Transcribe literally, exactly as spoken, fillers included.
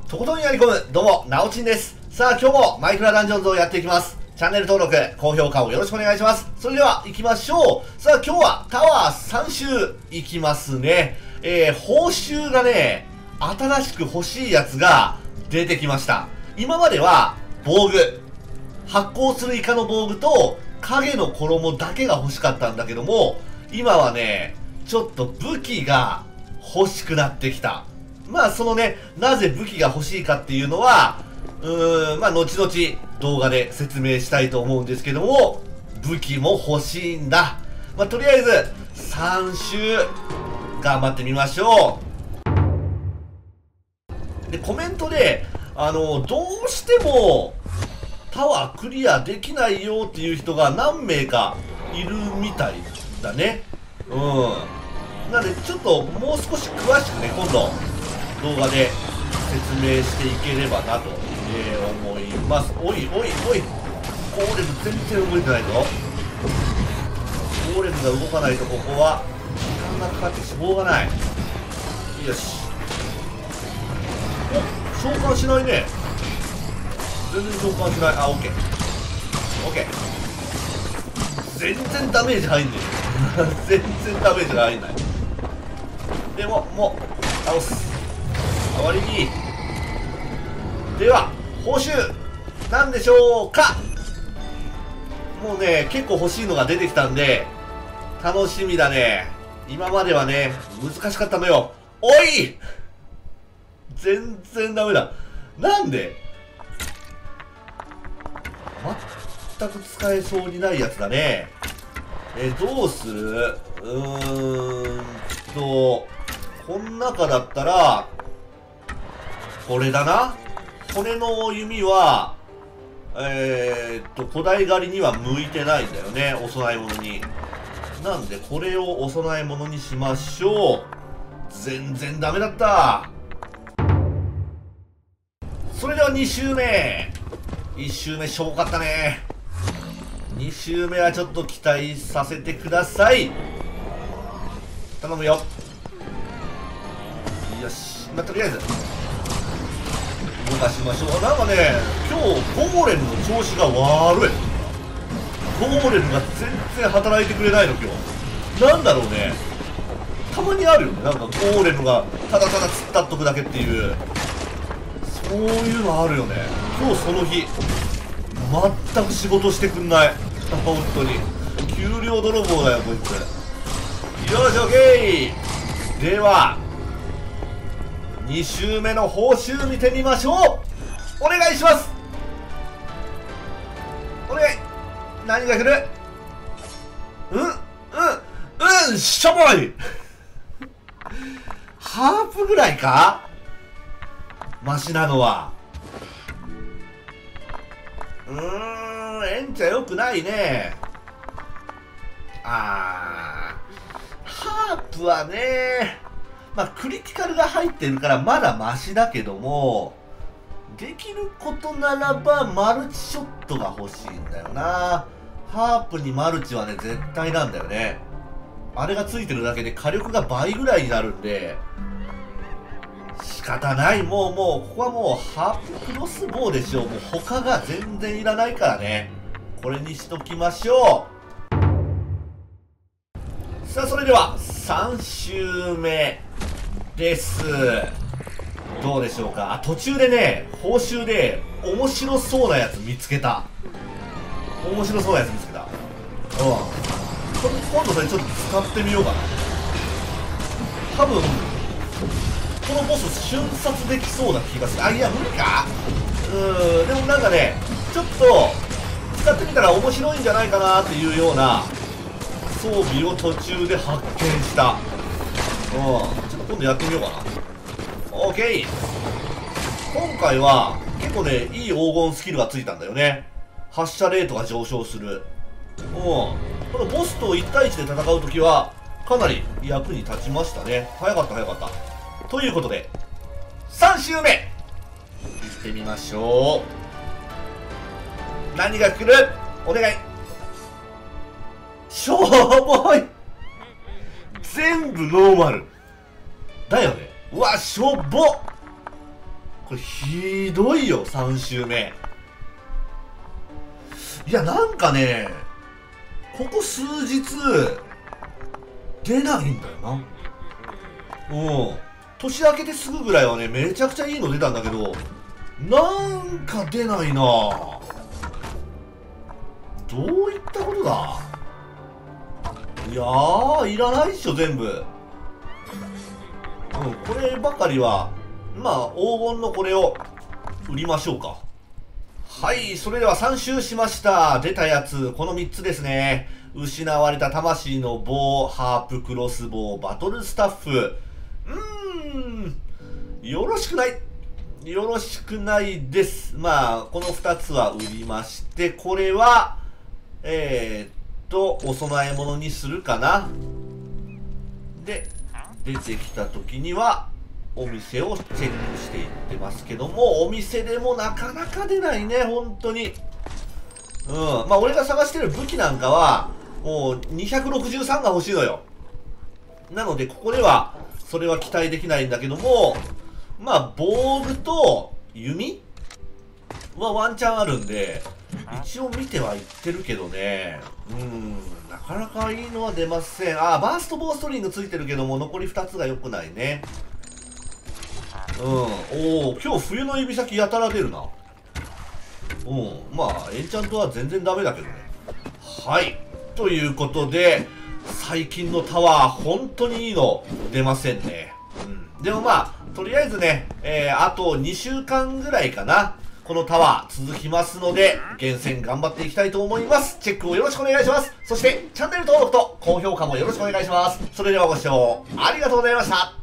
とことんやり込む、どうも、なおちんです。さあ、今日もマイクラダンジョンズをやっていきます。チャンネル登録、高評価をよろしくお願いします。それでは、行きましょう。さあ、今日はタワーさん周行きますね。えー、報酬がね、新しく欲しいやつが出てきました。今までは、防具。発光するイカの防具と、影の衣だけが欲しかったんだけども、今はね、ちょっと武器が欲しくなってきた。まあそのね、なぜ武器が欲しいかっていうのは、うーん、まあ後々動画で説明したいと思うんですけども、武器も欲しいんだ。まあとりあえず、さん周頑張ってみましょう。で、コメントで、あの、どうしても、タワークリアできないよっていう人が何名かいるみたいだね。うん。なので、ちょっともう少し詳しくね、今度、動画で説明していければなと、えー、思います。おいおいおい、ゴーレム全然動いてないぞ。ゴーレムが動かないとここは時間がかかってしょうがない。よし。お、召喚しないね。全然召喚しない。あ、オッケーオッケー。全然ダメージ入んねえ全然ダメージが入んない。でももう倒す。代わりにでは報酬なんでしょうか。もうね結構欲しいのが出てきたんで楽しみだね。今まではね難しかったのよ。おい全然ダメだ。なんで全く使えそうにないやつだね。えどうする。うーんとこの中だったらこれだな。骨の弓は、えー、っと、古代狩りには向いてないんだよね。お供え物に。なんで、これをお供え物にしましょう。全然ダメだった。それではに周目。いち周目しょぼかったね。に周目はちょっと期待させてください。頼むよ。よし。まあ、とりあえず。動かしましょう。なんかね、今日ゴーレムの調子が悪い。ゴーレムが全然働いてくれないの今日。なんだろうね。たまにあるよね。なんかゴーレムがただただ突っ立っとくだけっていう。そういうのあるよね。今日その日、全く仕事してくんない。本当に。給料泥棒だよ、こいつ。よし、オッケー。では、に周目の報酬見てみましょう。お願いします。お願い。何が来る。うんうんうんしょぼいハープぐらいかマシなのは。うーんエンチャ良くないね。あーハープはねまあ、クリティカルが入ってるからまだマシだけども、できることならばマルチショットが欲しいんだよな。ハープにマルチはね、絶対なんだよね。あれがついてるだけで火力が倍ぐらいになるんで、仕方ない。もうもう、ここはもうハープクロスボウでしょう。もう他が全然いらないからね。これにしときましょう。さあ、それでは、さん周目。です。どうでしょうか。あ、途中でね、報酬で面白そうなやつ見つけた。面白そうなやつ見つけた。うん。今度それちょっと使ってみようかな。多分、このボス瞬殺できそうな気がする。あ、いや、無理か。うーん、でもなんかね、ちょっと、使ってみたら面白いんじゃないかなっていうような装備を途中で発見した。うん。今度やってみようかな。オーケー。今回は結構ねいい黄金スキルがついたんだよね。発射レートが上昇する。うんこのボスといち対いちで戦う時はかなり役に立ちましたね。早かった早かった。ということでさん周目いってみましょう。何が来る。お願い。しょぼい。全部ノーマルだよね。うわしょぼっ。 これひどいよ、さん週目。いや、なんかね、ここ数日、出ないんだよな。うん。年明けてすぐぐらいはね、めちゃくちゃいいの出たんだけど、なんか出ないな。どういったことだ。いやー、いらないっしょ、全部。うん、こればかりは、まあ、黄金のこれを売りましょうか。はい、それではさん周しました。出たやつ、このみっつですね。失われた魂の棒、ハープクロスボウ、バトルスタッフ。うーん、よろしくない。よろしくないです。まあ、このふたつは売りまして、これは、えー、っと、お供え物にするかな。で、出てきた時には、お店をチェックしていってますけども、お店でもなかなか出ないね、本当に。うん。まあ、俺が探してる武器なんかは、もうにひゃくろくじゅうさんが欲しいのよ。なので、ここでは、それは期待できないんだけども、まあ、ボールと弓はワンチャンあるんで、一応見てはいってるけどね、うん、なかなかいいのは出ません。あ、バーストボーストリングついてるけども、残りふたつが良くないね。うん、おお、今日冬の指先やたら出るな。うん、まあ、エンチャントは全然ダメだけどね。はい。ということで、最近のタワー、本当にいいの出ませんね。うん。でもまあ、とりあえずね、えー、あとにしゅうかんぐらいかな。このタワー続きますので、厳選頑張っていきたいと思います。チェックをよろしくお願いします。そして、チャンネル登録と高評価もよろしくお願いします。それではご視聴ありがとうございました。